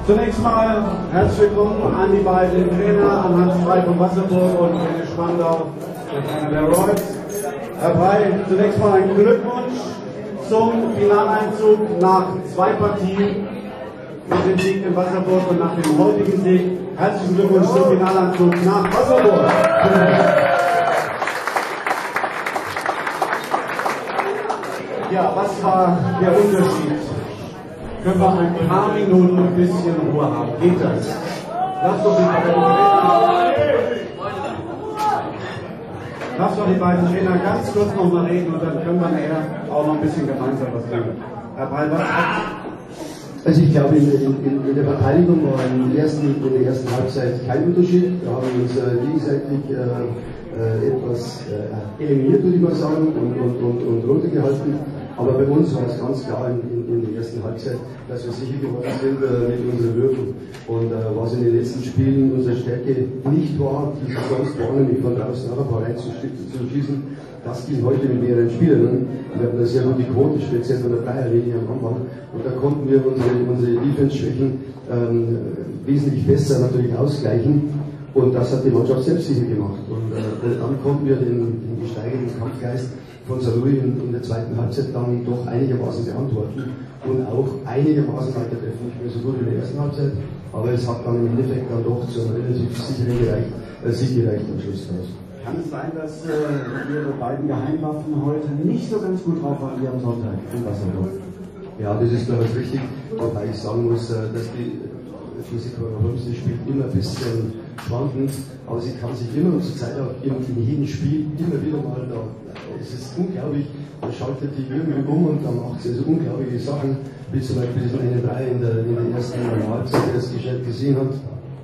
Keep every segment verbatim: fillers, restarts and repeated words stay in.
Zunächst mal herzlich willkommen an die beiden Trainer, an Hans Frei von Wasserburg und René Spandau, der Trainer der Royals. Herr Frei, zunächst mal ein Glückwunsch zum Finaleinzug nach zwei Partien mit dem Sieg in Wasserburg und nach dem heutigen Sieg. Herzlichen Glückwunsch zum Finaleinzug nach Wasserburg. Ja, was war der Unterschied? Können wir ein paar Minuten ein bisschen Ruhe haben? Geht das? Lass doch die beiden Trainer, Lass doch die beiden Trainer ganz kurz noch mal reden und dann können wir nachher auch noch ein bisschen gemeinsam was tun. Herr Breil, was Also ich glaube, in, in, in der Verteidigung war in der ersten, in der ersten Halbzeit kein Unterschied. Wir haben uns äh, gegenseitig äh, etwas äh, eliminiert, würde ich mal sagen, und, und, und, und runtergehalten. Aber bei uns war es ganz klar in, in, in der ersten Halbzeit, dass wir sicher geworden sind äh, mit unseren Würfen. Und äh, was in den letzten Spielen unsere Stärke nicht war, die sonst war, nämlich von draußen nach ein paar reinzuschießen, das ging heute mit mehreren Spielern. Wir hatten eine sehr gute Quote, speziell von der Dreierlinie am Anfang. Und da konnten wir unsere, unsere Defense-Schwächen ähm, wesentlich besser natürlich ausgleichen. Und das hat die Mannschaft selbstsicher gemacht. Und äh, dann konnten wir den, den gesteigerten Kampfgeist von Saarlouis in, in der zweiten Halbzeit dann doch einigermaßen beantworten und auch einigermaßen weitertreffen. Nicht mehr so gut in der ersten Halbzeit, aber es hat dann im Endeffekt dann doch zu einem relativ sicheren gereicht, äh, Sieg gereicht am Schluss raus. Kann es sein, dass äh, Ihre beiden Geheimwaffen heute nicht so ganz gut drauf waren wie am Sonntag in Wasserburg? Ja, das ist glaube ich richtig, wobei ich sagen muss, äh, dass die Physik Holmes spielt immer ein bisschen schwankend, aber sie kann sich immer und zur Zeit auch in, in jedem Spiel immer wieder mal da. Es ist unglaublich, da schaltet die irgendwie um und dann macht sie also unglaubliche Sachen, wie zum Beispiel diesen einen Drei in der, in der ersten Halbzeit, der das Geschäft gesehen hat,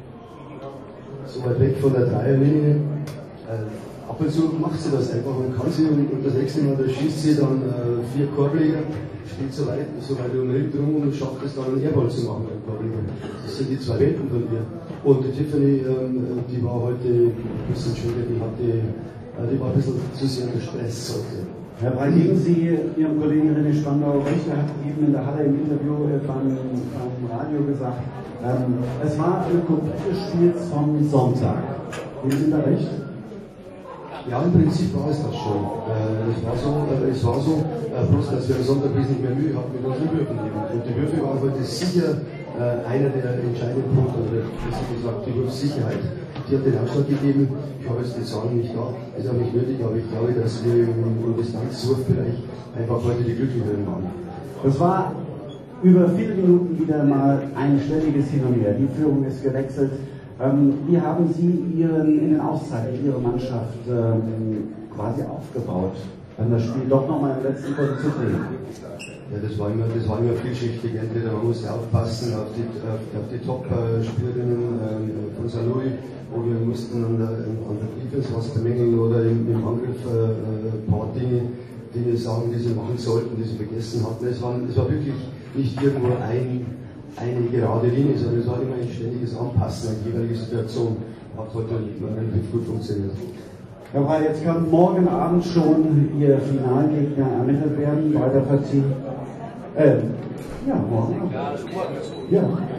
so weit weg von der Dreierlinie. Äh, ab und zu macht sie das einfach und kann sie und, und das nächste Mal da schießt sie dann äh, vier Korbleger, steht so weit, so weit um den drum und schafft es dann einen Airball zu machen. Das sind die zwei Welten von ihr. Und die Tiffany, ähm, die war heute ein bisschen schwieriger, die hatte, äh, die war ein bisschen zu sehr unter Stress heute. Herr Brei, geben Sie Ihrem Kollegen René Spandau recht, er hat eben in der Halle im Interview äh, beim, beim Radio gesagt, ähm, es war ein komplettes Spiel vom Sonntag. Geben Sie da recht? Ja, im Prinzip war es das schon. Äh, es war so, äh, es war so äh, bloß dass wir am Sonntag wesentlich mehr Mühe hatten mit unseren Würfen. Und die Würfe waren heute sicher äh, einer der entscheidenden Punkte, oder besser gesagt, die Wurfsicherheit. Die hat den Ausschlag gegeben. Ich habe jetzt die Zahlen nicht da, ist auch nicht nötig, aber ich glaube, dass wir im, im Distanzwurfbereich einfach heute die Glücklicheren waren. Das war über viele Minuten wieder mal ein ständiges Hin und Her. Die Führung ist gewechselt. Ähm, wie haben Sie Ihren, in den Auszeiten Ihre Mannschaft ähm, quasi aufgebaut, wenn das Spiel doch nochmal im letzten Viertel zu drehen? Ja, das war immer, das war immer vielschichtig. Entweder man musste aufpassen auf die, auf, auf die Top-Spielerinnen äh, von Saarlouis, wo wir mussten an der, an der Defense was bemängeln oder im, im Angriff äh, ein paar Dinge, Dinge sagen, die sie machen sollten, die sie vergessen hatten. Es war, es war wirklich nicht irgendwo ein eine gerade Linie, sondern es war immer ein ständiges Anpassen an die jeweilige Situation. Hat heute relativ gut funktioniert. Herr Brei, jetzt kann morgen Abend schon Ihr Finalgegner ermittelt werden bei der Partie. Äh, ja, morgen Abend. Ja.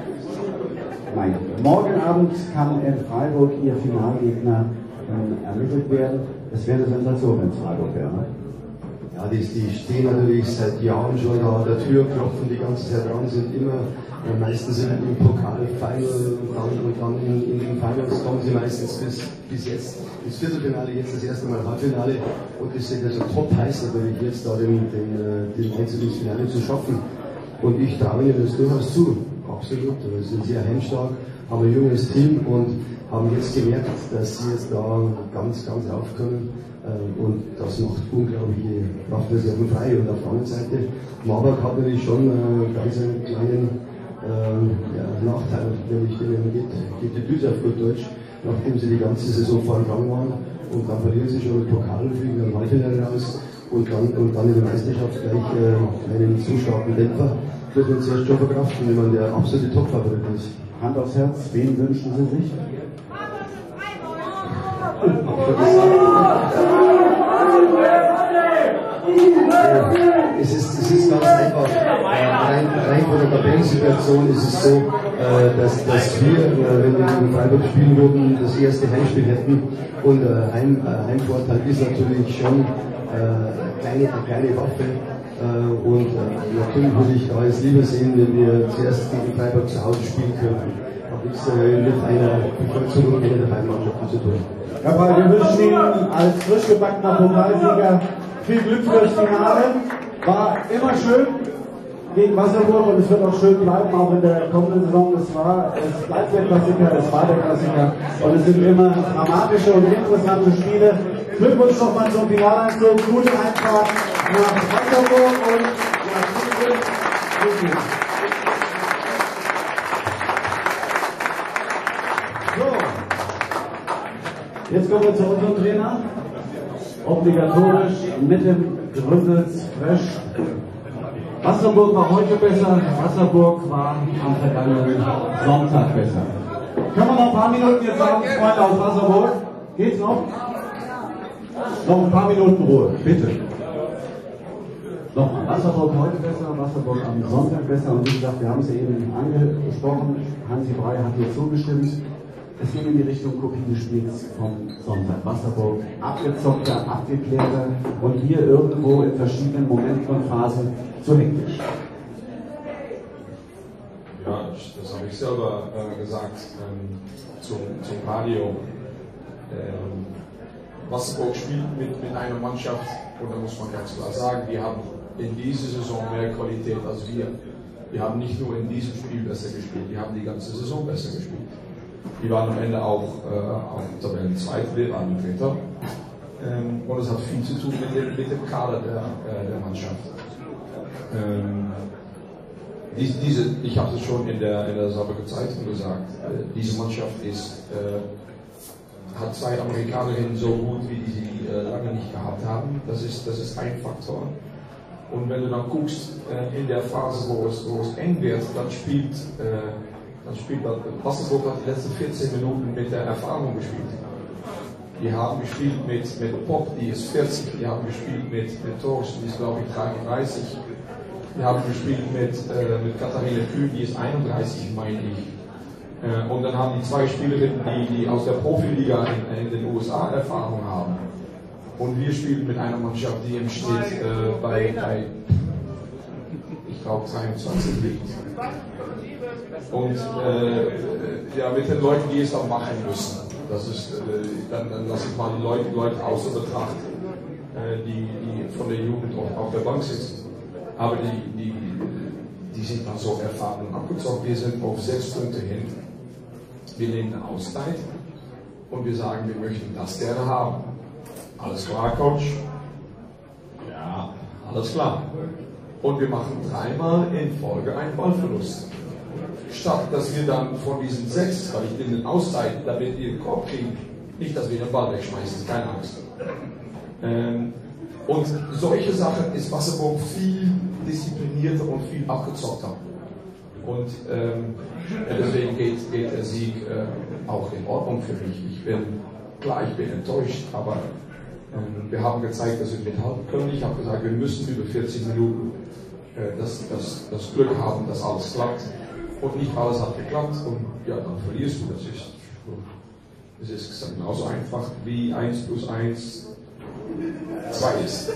Nein, morgen Abend kann in Freiburg Ihr Finalgegner äh, ermittelt werden. Es wäre eine Sensation, wenn es Freiburg wäre. Ne? Ja, die, die stehen natürlich seit Jahren schon da an der Tür, klopfen die ganze Zeit dran, sind immer, äh, meistens sind im Pokal-Final und dann, und dann in, in den Finals kommen sie meistens bis, bis jetzt ins Viertelfinale, jetzt das erste Mal Halbfinale und es sind also top heiß natürlich jetzt da den, den, den Einzug ins Finale zu schaffen. Und ich traue ihnen das durchaus zu, absolut. Wir sind sehr heimstark, haben ein junges Team und haben jetzt gemerkt, dass sie jetzt da ganz, ganz rauf können. Und das macht unglaubliche Kraftreserven frei. Und auf der anderen Seite, Marburg hat natürlich schon einen ganz einen kleinen äh, ja, Nachteil, nämlich denen geht, geht die Düse auf gut Deutsch, nachdem sie die ganze Saison vorn dran waren. Und dann verlieren sie schon den Pokal, fliegen am Halbfinale raus und dann, und dann in der Meisterschaft gleich äh, einen zu starken Dämpfer. Wird uns erst schon verkraften, wenn man der absolute Topfavorit ist. Hand aufs Herz, wen wünschen Sie sich? Es ist, es ist ganz einfach, rein, rein von der Tabellensituation ist es so, äh, dass, dass wir, äh, wenn wir gegen Freiburg spielen würden, das erste Heimspiel hätten. Und äh, Heim, äh, Heimvorteil ist natürlich schon äh, kleine, eine kleine Waffe. Äh, und äh, natürlich würde ich da jetzt lieber sehen, wenn wir zuerst gegen Freiburg zu Hause spielen könnten. Aber ich äh, mit einer Bevorzugung einer der beiden Mannschaften zu tun. Herr Paul, wir wünschen Ihnen als frisch gebackener Pokalsieger viel Glück fürs Finale. War immer schön gegen Wasserburg und es wird auch schön bleiben, auch in der kommenden Saison. Es war, es bleibt der Klassiker, es war der Klassiker und es sind immer dramatische und interessante Spiele. Glückwunsch nochmal zum Finaleinzug, gute Einfahrt nach Wasserburg und nach Friedrich. So, jetzt kommen wir zu unserem Trainer. Obligatorisch mit dem Gründels Fresh. Wasserburg war heute besser, Wasserburg war am vergangenen Sonntag besser. Können wir noch ein paar Minuten jetzt sagen, Freunde aus Wasserburg? Geht's noch? Noch ein paar Minuten Ruhe, bitte. Nochmal, Wasserburg heute besser, Wasserburg am Sonntag besser. Und wie gesagt, wir haben es eben angesprochen, Hansi Brey hat hier zugestimmt. Es ging in die Richtung Kopie des Spiels vom Sonntag. Wasserburg abgezockter, abgeklärter und wir irgendwo in verschiedenen Momenten und Phasen zu hektisch. Ja, das habe ich selber äh, gesagt ähm, zum, zum Radio. Ähm, Wasserburg spielt mit, mit einer Mannschaft, und da muss man ganz klar sagen, wir haben in dieser Saison mehr Qualität als wir. Wir haben nicht nur in diesem Spiel besser gespielt, wir haben die ganze Saison besser gespielt. Die waren am Ende auch äh, auf Tabellenzweiter, wir waren Dritter. Ähm, und es hat viel zu tun mit dem, mit dem Kader der, äh, der Mannschaft. Ähm, diese, diese, ich habe es schon in der, in der Saarbrücker Zeitung gesagt, äh, diese Mannschaft ist, äh, hat zwei Amerikanerinnen so gut, wie die sie äh, lange nicht gehabt haben. Das ist, das ist ein Faktor. Und wenn du dann guckst, äh, in der Phase, wo es, wo es eng wird, dann spielt, äh, dann spielt Wasserburg hat die letzten vierzehn Minuten mit der Erfahrung gespielt. Die haben gespielt mit, mit Pop, die ist vierzig, die haben gespielt mit, mit Thorsten, die ist glaube ich dreiunddreißig. Wir haben gespielt mit, äh, mit Katharina Kühn, die ist einunddreißig, meine ich. Äh, und dann haben die zwei Spielerinnen, die, die aus der Profiliga in, in den U S A Erfahrung haben. Und wir spielen mit einer Mannschaft, die im Schnitt äh, bei, bei, ich glaube, dreiundzwanzig liegt. Und äh, ja, mit den Leuten, die es dann machen müssen. Das ist, äh, dann, dann lasse ich mal die Leute, Leute außer Betracht, äh, die, die von der Jugend auf, auf der Bank sitzen. Aber die, die, die sind dann so erfahren und abgezockt. Wir sind auf sechs Punkte hin. Wir nehmen eine Auszeit und wir sagen, wir möchten das gerne haben. Alles klar, Coach? Ja, alles klar. Und wir machen dreimal in Folge einen Ballverlust. Statt dass wir dann von diesen sechs, weil ich in den Auszeit, damit wir den Korb kriegen, nicht, dass wir den Ball wegschmeißen, keine Angst. Ähm, und solche Sachen ist Wasserburg viel disziplinierter und viel abgezockter. Und ähm, deswegen geht, geht der Sieg äh, auch in Ordnung für mich. Ich bin, klar, ich bin enttäuscht, aber ähm, wir haben gezeigt, dass wir mithalten können. Ich habe gesagt, wir müssen über vierzig Minuten äh, das, das, das Glück haben, dass alles klappt. Und nicht alles hat geklappt und ja, dann verlierst du. Das ist, das ist genauso einfach wie eins plus eins zwei ist.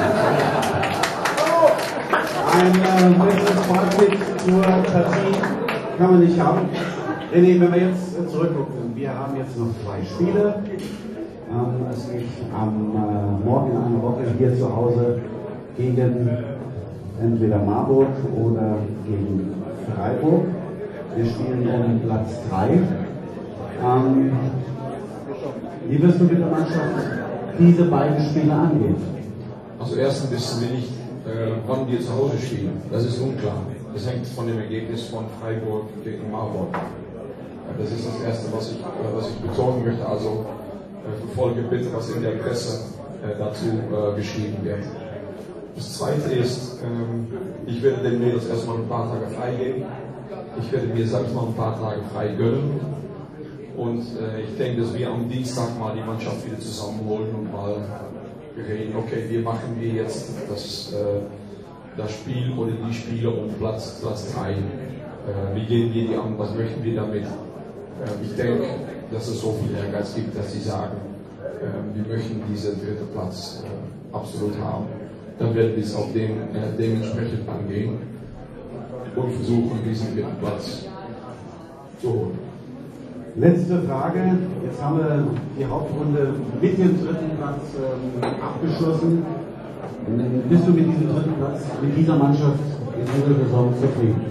Ein äh, besseres Fazit zur Partie kann man nicht haben. René, wenn wir jetzt äh, zurückgucken, wir haben jetzt noch zwei Spiele. Ähm, es geht am äh, Morgen in einer Woche hier zu Hause gegen entweder Marburg oder gegen Freiburg. Wir spielen um Platz drei. Ähm, wie wirst du mit der Mannschaft diese beiden Spiele angehen? Also erstens wissen wir nicht, äh, wann wir zu Hause spielen. Das ist unklar. Das hängt von dem Ergebnis von Freiburg gegen Marburg. Ja, das ist das Erste, was ich, äh, was ich betonen möchte. Also äh, verfolge bitte, was in der Presse äh, dazu äh, geschrieben wird. Das Zweite ist, ähm, ich werde den Mädels erstmal ein paar Tage frei geben. Ich werde mir selbst mal ein paar Tage frei gönnen. Und äh, ich denke, dass wir am Dienstag mal die Mannschaft wieder zusammenholen und mal reden, okay, wie machen wir jetzt das, äh, das Spiel oder die Spiele um Platz, Platz drei. Äh, wie gehen wir die an? Was möchten wir damit? Äh, ich denke, dass es so viel Ehrgeiz gibt, dass sie sagen, äh, wir möchten diesen dritten Platz äh, absolut haben. Dann werden wir es auch dem, äh, dementsprechend angehen und versuchen, diesen dritten Platz zu holen. Letzte Frage. Jetzt haben wir die Hauptrunde mit dem dritten Platz ähm, abgeschlossen. Bist du mit diesem dritten Platz, mit dieser Mannschaft in dieser Saison zufrieden?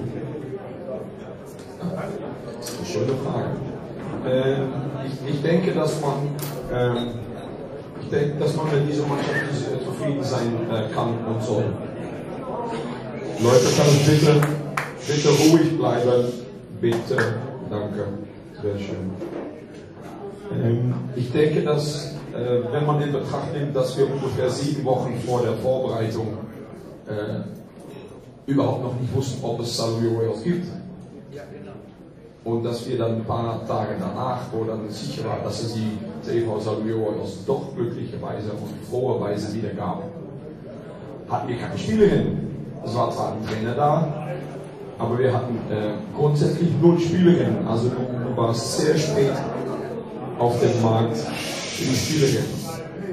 Das ist eine schöne Frage. Ähm, ich, ich denke, dass man, ähm, ich denke, dass man mit dieser Mannschaft nicht zufrieden sein äh, kann und soll. Leute, kann es bitte, bitte ruhig bleiben. Bitte, danke. Sehr schön. Ähm, ich denke, dass, äh, wenn man in Betracht nimmt, dass wir ungefähr sieben Wochen vor der Vorbereitung äh, überhaupt noch nicht wussten, ob es Salujo Royals gibt. Und dass wir dann ein paar Tage danach, wo dann sicher war, dass es die T V Salujo Royals doch glücklicherweise und froherweise wieder gab, hatten wir keine Spielerin. Es war zwar ein Trainer da, aber wir hatten äh, grundsätzlich null Spielerinnen. Also du, du warst sehr spät auf dem Markt für die Spielerinnen.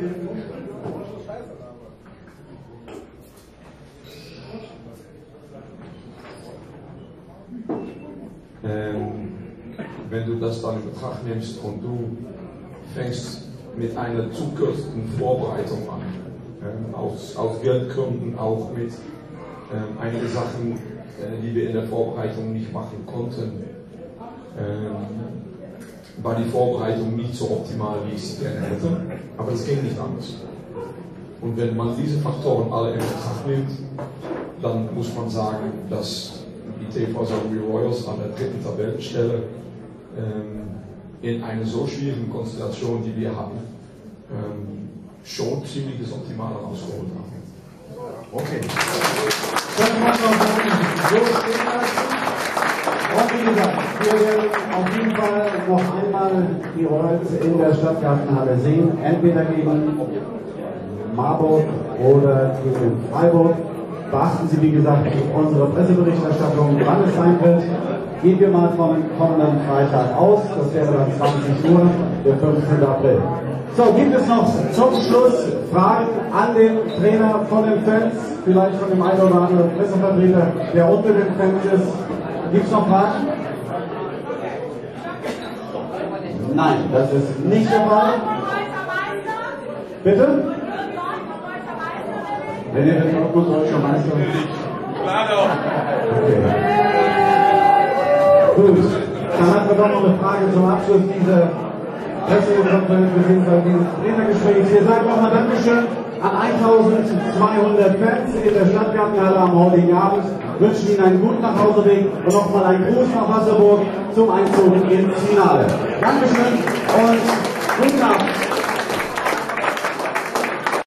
Ähm, wenn du das dann in Betracht nimmst und du fängst mit einer zu kurzen Vorbereitung an, ähm, aus, aus Geldgründen auch mit ähm, einigen Sachen, die wir in der Vorbereitung nicht machen konnten, ähm, war die Vorbereitung nicht so optimal, wie ich sie gerne hätte, aber das ging nicht anders. Und wenn man diese Faktoren alle in Betracht nimmt, dann muss man sagen, dass die T V Salujo Royals an der dritten Tabellenstelle ähm, in einer so schwierigen Konstellation, die wir hatten, ähm, schon ziemlich das Optimale rausgeholt haben. Okay. Das kann man so stehen lassen. Und wie gesagt, wir werden auf jeden Fall noch einmal die Royals in der Stadtgartenhalle sehen, entweder gegen Marburg oder gegen Freiburg. Beachten Sie, wie gesagt, unsere Presseberichterstattung, wann es sein wird. Gehen wir mal vom kommenden Freitag aus, das wäre dann zwanzig Uhr, der fünfzehnten April. So, gibt es noch zum Schluss Fragen an den Trainer von den Fans, vielleicht von dem einen oder anderen Pressevertreter, der unter den Fans ist? Gibt es noch Fragen? Nein, das ist nicht der Fall. Bitte? Wenn ihr den Dortmund deutscher Meister Klar doch. Okay. Gut, dann haben wir doch noch eine Frage zum Abschluss dieser Pressekonferenz bzw. dieses Trainergesprächs. Wir sagen nochmal Dankeschön an eintausendzweihundert Fans in der Stadtgartenhalle am heutigen Abend. Wünschen Ihnen einen guten Nachhauseweg und nochmal einen Gruß nach Wasserburg zum Einzug ins Finale. Dankeschön und guten Abend.